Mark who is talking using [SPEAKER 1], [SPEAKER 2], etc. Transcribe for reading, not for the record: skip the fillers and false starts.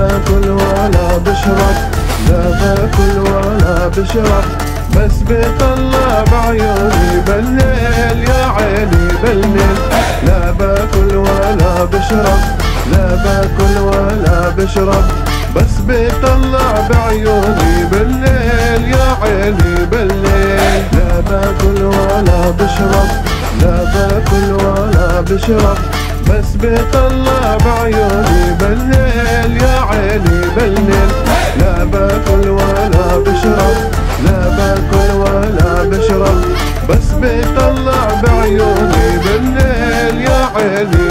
[SPEAKER 1] باكل ولا بشرب، لا باكل ولا بشرب، بس بطلع بعيوني بالليل يا عيني بالليل. لا باكل ولا بشرب، لا باكل ولا بشرب، بس بطلع بعيوني بالليل يا عيني بالليل. لا باكل ولا بشرب، لا باكل ولا بشرب، بس بطلع بعيوني بالليل يا عيني بالليل. لا باكل ولا بشرب، لا باكل ولا بشرب، بس بطلع بعيوني بالليل يا عيني